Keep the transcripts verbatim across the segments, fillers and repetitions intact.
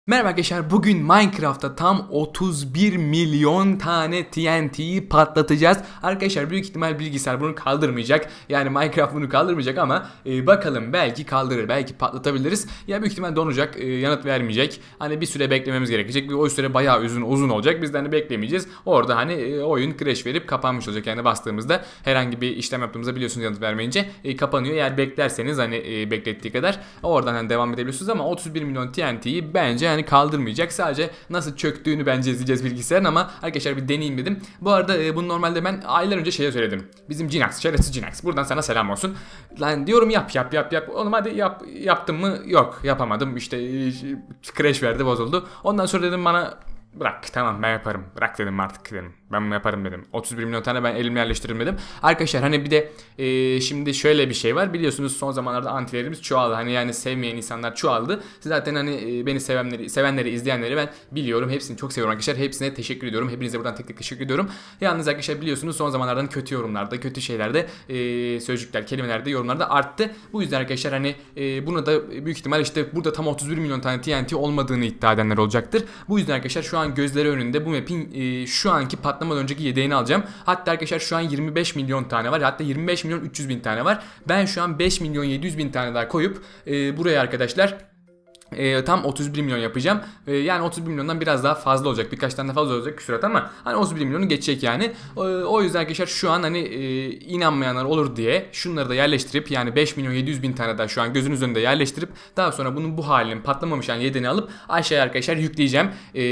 Merhaba arkadaşlar, bugün Minecraft'ta tam otuz bir milyon tane T N T'yi patlatacağız. Arkadaşlar büyük ihtimal bilgisayar bunu kaldırmayacak. Yani Minecraft bunu kaldırmayacak ama e, bakalım belki kaldırır, belki patlatabiliriz. Ya büyük ihtimal donacak, e, yanıt vermeyecek. Hani bir süre beklememiz gerekecek. Bir o süre bayağı uzun uzun olacak. Biz de hani beklemeyeceğiz. Orada hani e, oyun crash verip kapanmış olacak. Yani bastığımızda herhangi bir işlem yaptığımızda biliyorsunuz yanıt vermeyince e, kapanıyor. Eğer beklerseniz hani e, beklettiği kadar oradan hani devam edebiliyorsunuz ama otuz bir milyon T N T'yi bence yani kaldırmayacak. Sadece nasıl çöktüğünü bence izleyeceğiz bilgisayarın ama arkadaşlar bir deneyeyim dedim. Bu arada e, bunu normalde ben aylar önce şeye söyledim. Bizim Cinax, şerefsiz Cinax. Buradan sana selam olsun. Lan diyorum yap yap yap yap. Oğlum hadi yap. Yaptım mı? Yok, yapamadım. İşte e, crash verdi, bozuldu. Ondan sonra dedim bana bırak, tamam ben yaparım. Bırak dedim artık dedim. Ben bunu yaparım dedim. otuz bir milyon tane ben elimle yerleştiririm dedim. Arkadaşlar hani bir de e, şimdi şöyle bir şey var. Biliyorsunuz son zamanlarda antilerimiz çoğaldı. Hani yani sevmeyen insanlar çoğaldı. Zaten hani e, beni sevenleri, sevenleri, izleyenleri ben biliyorum. Hepsini çok seviyorum arkadaşlar. Hepsine teşekkür ediyorum. Hepinize buradan tek tek teşekkür ediyorum. Yalnız arkadaşlar biliyorsunuz son zamanlardan kötü yorumlarda, kötü şeylerde, e, sözcükler, kelimelerde, yorumlarda arttı. Bu yüzden arkadaşlar hani e, bunu da büyük ihtimal işte burada tam otuz bir milyon tane T N T olmadığını iddia edenler olacaktır. Bu yüzden arkadaşlar şu an gözleri önünde bu map'in e, şu anki patlamadan önceki yedeğini alacağım. Hatta arkadaşlar şu an yirmi beş milyon tane var. Hatta yirmi beş milyon üç yüz bin tane var. Ben şu an beş milyon yedi yüz bin tane daha koyup e, buraya arkadaşlar E, tam otuz bir milyon yapacağım. E, yani otuz bir milyondan biraz daha fazla olacak. Birkaç tane fazla olacak küsurat ama hani otuz bir milyonu geçecek yani. E, o yüzden arkadaşlar şu an hani e, inanmayanlar olur diye şunları da yerleştirip yani beş milyon yedi yüz bin tane daha şu an gözünüz önünde yerleştirip daha sonra bunun bu halinin patlamamış yani yedeğini alıp aşağıya arkadaşlar yükleyeceğim.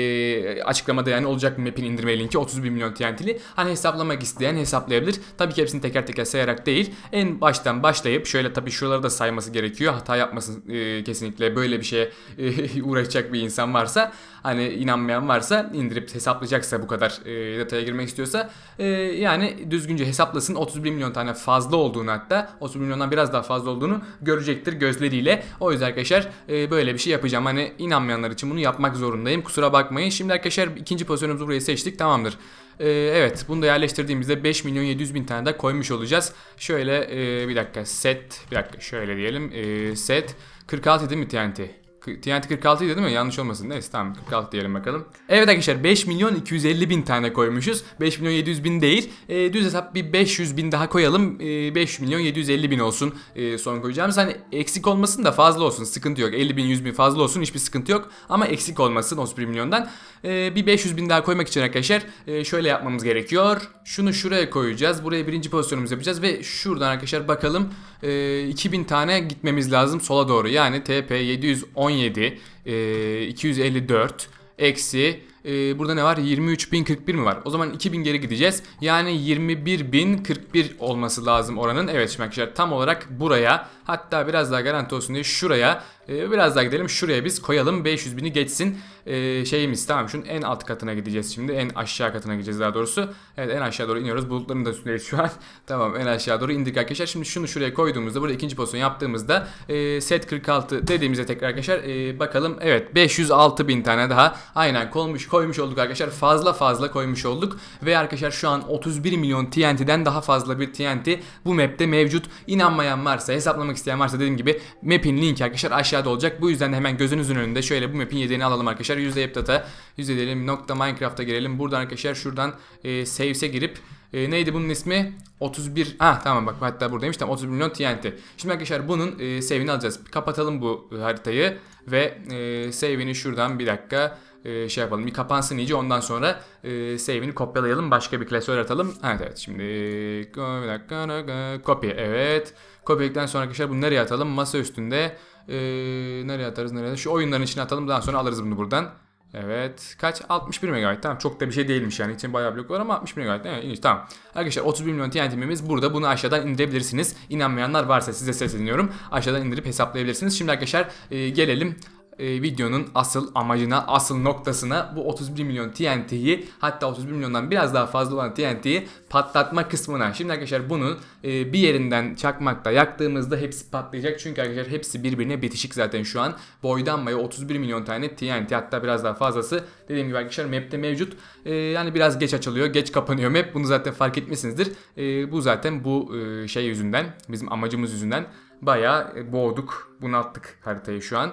E, açıklamada yani olacak map'in indirme linki otuz bir milyon T N T'li. Hani hesaplamak isteyen hesaplayabilir. Tabii ki hepsini teker teker sayarak değil. En baştan başlayıp şöyle tabii şuraları da sayması gerekiyor. Hata yapmasın e, kesinlikle böyle bir şeye uğraşacak bir insan varsa, hani inanmayan varsa, indirip hesaplayacaksa, bu kadar e, detaya girmek istiyorsa e, yani düzgünce hesaplasın. otuz bir milyon tane fazla olduğunu, hatta otuz milyondan biraz daha fazla olduğunu görecektir gözleriyle. O yüzden arkadaşlar e, böyle bir şey yapacağım. Hani inanmayanlar için bunu yapmak zorundayım. Kusura bakmayın. Şimdi arkadaşlar ikinci pozisyonumuzu buraya seçtik. Tamamdır. Ee, evet, bunu da yerleştirdiğimizde beş milyon yedi yüz bin tane de koymuş olacağız. Şöyle e, bir dakika set bir dakika şöyle diyelim e, set kırk altı değil mi T N T? T N T kırk altı değil mi? Yanlış olmasın. Neyse tamam, kırk altı diyelim bakalım. Evet arkadaşlar beş milyon iki yüz elli bin tane koymuşuz. beş milyon yedi yüz bin değil. E, düz hesap bir beş yüz bin daha koyalım. E, beş milyon yedi yüz elli bin olsun e, son koyacağımız. Hani eksik olmasın da fazla olsun. Sıkıntı yok. elli bin yüz bin fazla olsun. Hiçbir sıkıntı yok. Ama eksik olmasın otuz bir milyondan. E, bir beş yüz bin daha koymak için arkadaşlar e, şöyle yapmamız gerekiyor. Şunu şuraya koyacağız. Buraya birinci pozisyonumuzu yapacağız. Ve şuradan arkadaşlar bakalım. E, iki bin tane gitmemiz lazım sola doğru. Yani T P yedi yüz on yedi e, iki yüz elli dört eksi e, burada ne var? yirmi üç bin kırk bir mi var? O zaman iki bin geri gideceğiz. Yani yirmi bir bin kırk bir olması lazım oranın. Evet şimdi arkadaşlar tam olarak buraya, hatta biraz daha garanti olsun diye şuraya e, biraz daha gidelim. Şuraya biz koyalım. beş yüz bini geçsin. E, şeyimiz tamam, şunun en alt katına gideceğiz şimdi. En aşağı katına gideceğiz daha doğrusu. Evet, en aşağı doğru iniyoruz. Bulutların da üstündeyiz şu an. Tamam, en aşağı doğru indik arkadaşlar. Şimdi şunu şuraya koyduğumuzda, burada ikinci pozisyon yaptığımızda e, set kırk altı dediğimizde tekrar arkadaşlar e, bakalım. Evet, beş yüz altı bin tane daha aynen koymuş koymuş olduk arkadaşlar. Fazla fazla koymuş olduk. Ve arkadaşlar şu an otuz bir milyon T N T'den daha fazla bir T N T bu map'te mevcut. İnanmayan varsa, hesaplamak isteyen varsa dediğim gibi map'in linki arkadaşlar aşağıda olacak. Bu yüzden de hemen gözünüzün önünde şöyle bu map'in yedeğini alalım arkadaşlar. yüzde Appdata, yüzde diyelim nokta Minecraft'a girelim. Buradan arkadaşlar şuradan e, saves'e girip e, neydi bunun ismi? otuz bir. Ah tamam, bak hatta buradaymış. Tamam, otuz milyon T N T. Şimdi arkadaşlar bunun e, save'ini alacağız. Kapatalım bu haritayı ve e, save'ini şuradan bir dakika e, şey yapalım. Bir kapansın iyice, ondan sonra e, save'ini kopyalayalım. Başka bir klasör atalım. Evet evet, şimdi bir dakika kopya. Evet. Kopyalıktan sonra arkadaşlar bunu nereye atalım? Masa üstünde. E, nereye atarız? Nereye? Şu oyunların içine atalım. Daha sonra alırız bunu buradan. Evet. Kaç? altmış bir megabayt. Tamam. Çok da bir şey değilmiş yani. İçin bayağı blok var ama altmış bir megabayt. Evet. İyi, tamam. Arkadaşlar otuz bir milyon T N T'miz burada. Bunu aşağıdan indirebilirsiniz. İnanmayanlar varsa size sesleniyorum. Aşağıdan indirip hesaplayabilirsiniz. Şimdi arkadaşlar e, gelelim e, videonun asıl amacına, asıl noktasına. Bu otuz bir milyon T N T'yi, hatta otuz bir milyondan biraz daha fazla olan T N T'yi patlatma kısmına. Şimdi arkadaşlar bunun e, bir yerinden çakmakta yaktığımızda hepsi patlayacak. Çünkü arkadaşlar hepsi birbirine bitişik zaten şu an. Boydan boya otuz bir milyon tane T N T, hatta biraz daha fazlası. Dediğim gibi arkadaşlar map'te mevcut. E, yani biraz geç açılıyor, geç kapanıyor map. Bunu zaten fark etmişsinizdir. E, bu zaten bu e, şey yüzünden, bizim amacımız yüzünden bayağı boğduk, bunalttık haritayı şu an.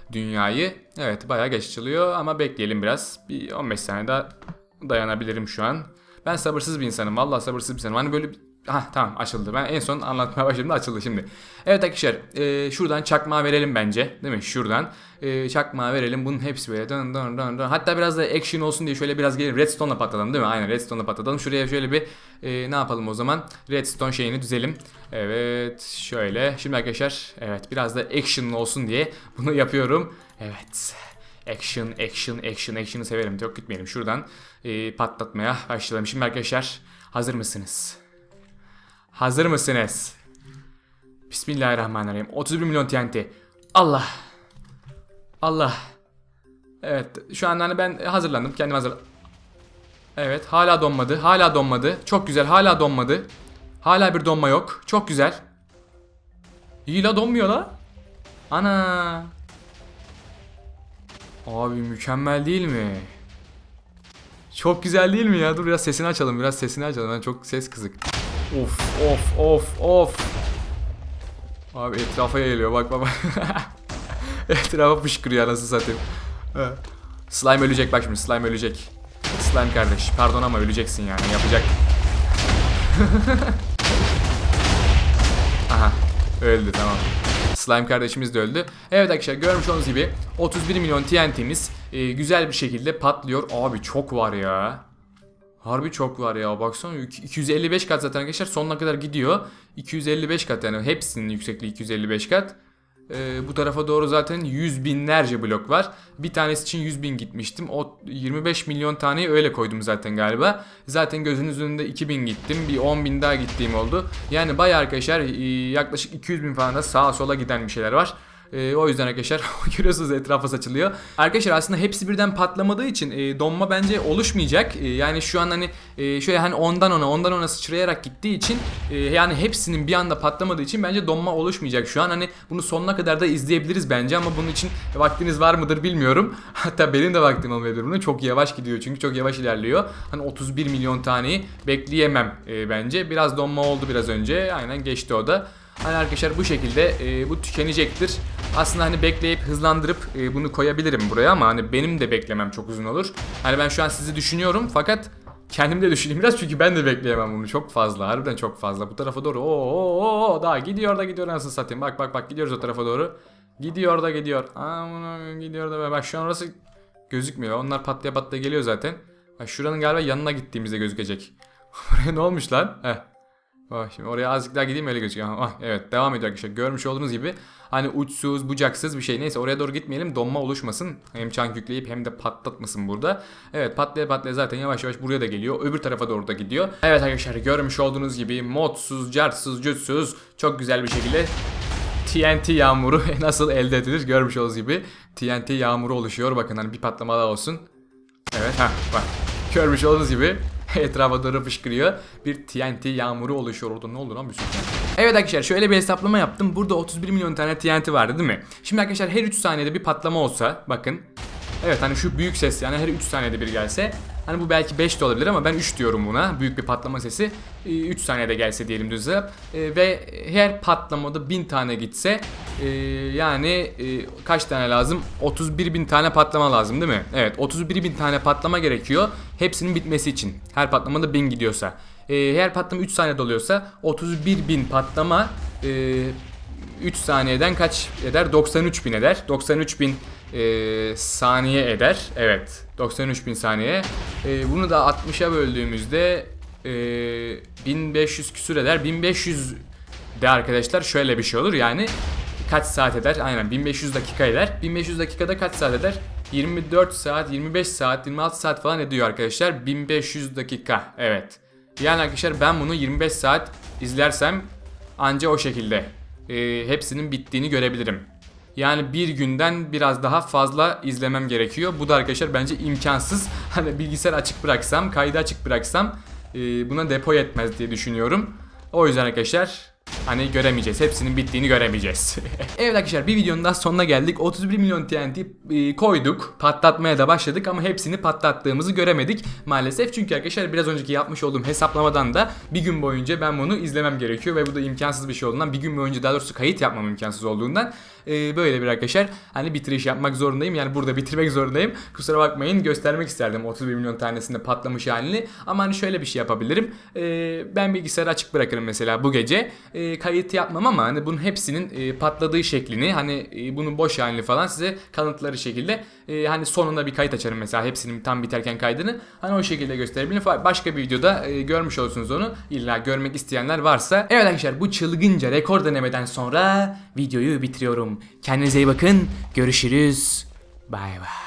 dünyayı. Evet, bayağı geç açılıyor ama bekleyelim biraz. Bir on beş saniye daha dayanabilirim şu an. Ben sabırsız bir insanım. Vallahi sabırsız bir insanım. Hani böyle bir... Hah, tamam, açıldı. Ben en son anlatmaya başladığımda açıldı şimdi. Evet arkadaşlar, e, şuradan çakmağı verelim bence. Değil mi? Şuradan e, çakmağı verelim. Bunun hepsi böyle dön dön dön dön. Hatta biraz da action olsun diye şöyle biraz gelin. Redstone'la patlatalım değil mi? Aynen, Redstone'la patlatalım. Şuraya şöyle bir e, ne yapalım o zaman? Redstone şeyini düzelim. Evet, şöyle. Şimdi arkadaşlar, evet, biraz da action olsun diye bunu yapıyorum. Evet. Action, action, action, action'ı severim. Çok gitmeyelim. Şuradan e, patlatmaya başlayalım. Şimdi arkadaşlar, hazır mısınız? Hazır mısınız? Bismillahirrahmanirrahim. otuz bir milyon T N T. Allah. Allah. Evet, şu an hani ben hazırlandım. Kendim hazır. Evet, hala donmadı. Hala donmadı. Çok güzel. Hala donmadı. Hala bir donma yok. Çok güzel. İyi la, donmuyor la. Ana. Abi mükemmel değil mi? Çok güzel değil mi ya? Dur biraz sesini açalım. Biraz sesini açalım. Ben çok ses kızık. Of of of of. Abi etrafa yayılıyor, bak baba. Etrafa fışkırıyor, nasıl satayım. Slime ölecek bak şimdi, slime ölecek. Slime kardeş, pardon ama öleceksin yani, yapacak. Aha, öldü, tamam. Slime kardeşimiz de öldü. Evet arkadaşlar, görmüş olduğunuz gibi otuz bir milyon T N T'miz e, güzel bir şekilde patlıyor. Abi çok var ya. Harbi çok var ya, baksana, iki yüz elli beş kat zaten arkadaşlar, sonuna kadar gidiyor. iki yüz elli beş kat, yani hepsinin yüksekliği iki yüz elli beş kat. Ee, bu tarafa doğru zaten yüz binlerce blok var. Bir tanesi için yüz bin gitmiştim. O yirmi beş milyon taneyi öyle koydum zaten galiba. Zaten gözünüzün önünde iki bin gittim. Bir on bin daha gittiğim oldu. Yani bayağı arkadaşlar, yaklaşık iki yüz bin falan da sağa sola giden bir şeyler var. Ee, o yüzden arkadaşlar görüyorsunuz, etrafa saçılıyor. Arkadaşlar aslında hepsi birden patlamadığı için e, donma bence oluşmayacak. E, yani şu an hani e, şöyle hani ondan ona ondan ona sıçrayarak gittiği için e, yani hepsinin bir anda patlamadığı için bence donma oluşmayacak şu an. Hani bunu sonuna kadar da izleyebiliriz bence ama bunun için vaktiniz var mıdır bilmiyorum. Hatta benim de vaktim olmayabilir bunu. Çok yavaş gidiyor çünkü çok yavaş ilerliyor. Hani otuz bir milyon taneyi bekleyemem e, bence. Biraz donma oldu biraz önce. Aynen geçti o da. Hani arkadaşlar bu şekilde e, bu tükenecektir. Aslında hani bekleyip hızlandırıp e, bunu koyabilirim buraya ama hani benim de beklemem çok uzun olur. Hani ben şu an sizi düşünüyorum fakat kendim de düşüneyim biraz, çünkü ben de bekleyemem bunu, çok fazla, harbiden çok fazla. Bu tarafa doğru ooo daha gidiyor da gidiyor, nasıl satayım, bak bak bak, gidiyoruz o tarafa doğru. Gidiyor da gidiyor. Aa, gidiyor da, bak şu an orası gözükmüyor, onlar patlaya patlaya geliyor zaten. Bak şuranın galiba yanına gittiğimizde gözükecek. Buraya ne olmuş lan? Heh. Oh, şimdi oraya azıcık daha gideyim, öyle gözüküyor. Oh, evet, devam ediyor arkadaşlar. Görmüş olduğunuz gibi hani uçsuz bucaksız bir şey. Neyse, oraya doğru gitmeyelim, donma oluşmasın. Hem çank yükleyip hem de patlatmasın burada. Evet, patlaya patlaya zaten yavaş yavaş buraya da geliyor. Öbür tarafa doğru da gidiyor. Evet arkadaşlar, görmüş olduğunuz gibi modsuz, cartsız, cütsüz çok güzel bir şekilde T N T yağmuru nasıl elde edilir görmüş olduğunuz gibi T N T yağmuru oluşuyor. Bakın hani bir patlama daha olsun. Evet, ha bak. Görmüş olduğunuz gibi etrafa doğru fışkırıyor. Bir T N T yağmuru oluşuyor. Orada ne oldu lan bir sürü? Evet arkadaşlar, şöyle bir hesaplama yaptım. Burada otuz bir milyon tane T N T vardı değil mi? Şimdi arkadaşlar her üç saniyede bir patlama olsa, bakın. Evet, hani şu büyük ses, yani her üç saniyede bir gelse. Hani bu belki beş de olabilir ama ben üç diyorum buna. Büyük bir patlama sesi. üç saniyede gelse diyelim düz hesap. Ve her patlamada bin tane gitse. Yani kaç tane lazım? otuz bir bin tane patlama lazım değil mi? Evet, otuz bir bin tane patlama gerekiyor. Hepsinin bitmesi için. Her patlamada bin gidiyorsa. Her patlama üç saniyede oluyorsa otuz bir bin patlama üç saniyeden kaç eder? doksan üç bin eder. doksan üç bin e, saniye eder. Evet, doksan üç bin saniye. E, bunu da altmışa böldüğümüzde e, bin beş yüz küsür eder. bin beş yüz de arkadaşlar şöyle bir şey olur. Yani kaç saat eder? Aynen, bin beş yüz dakika eder. bin beş yüz dakikada kaç saat eder? yirmi dört saat, yirmi beş saat, yirmi altı saat falan ediyor arkadaşlar. bin beş yüz dakika. Evet. Yani arkadaşlar ben bunu yirmi beş saat izlersem anca o şekilde e, hepsinin bittiğini görebilirim. Yani bir günden biraz daha fazla izlemem gerekiyor. Bu da arkadaşlar bence imkansız. Hani bilgisayar açık bıraksam, kaydı açık bıraksam e, buna depo yetmez diye düşünüyorum. O yüzden arkadaşlar hani göremeyeceğiz. Hepsinin bittiğini göremeyeceğiz. Evet arkadaşlar, bir videonun daha sonuna geldik. otuz bir milyon T N T e, koyduk. Patlatmaya da başladık ama hepsini patlattığımızı göremedik maalesef. Çünkü arkadaşlar biraz önceki yapmış olduğum hesaplamadan da bir gün boyunca ben bunu izlemem gerekiyor ve bu da imkansız bir şey olduğundan, bir gün boyunca daha doğrusu kayıt yapmam imkansız olduğundan e, böyle bir arkadaşlar hani bitiriş yapmak zorundayım. Yani burada bitirmek zorundayım. Kusura bakmayın, göstermek isterdim otuz bir milyon tanesinde patlamış halini. Ama hani şöyle bir şey yapabilirim. E, ben bilgisayarı açık bırakırım mesela bu gece. E, kayıt yapmam ama hani bunun hepsinin e, patladığı şeklini, hani e, bunun boş halini falan size kanıtları şekilde e, hani sonunda bir kayıt açarım mesela, hepsinin tam biterken kaydını. Hani o şekilde gösterebilirim. Başka bir videoda e, görmüş olursunuz onu. İlla görmek isteyenler varsa. Evet arkadaşlar, bu çılgınca rekor denemeden sonra videoyu bitiriyorum. Kendinize iyi bakın. Görüşürüz. Bay bay.